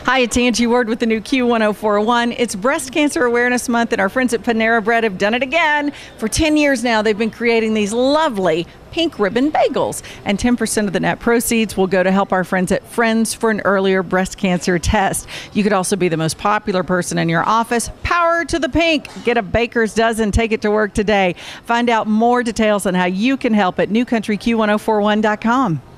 Hi, it's Angie Ward with the new Q1041. It's Breast Cancer Awareness Month, and our friends at Panera Bread have done it again. For 10 years now, they've been creating these lovely pink ribbon bagels, and 10% of the net proceeds will go to help our friends at Friends for an Earlier Breast Cancer Test. You could also be the most popular person in your office. Power to the pink. Get a baker's dozen. Take it to work today. Find out more details on how you can help at newcountryq1041.com.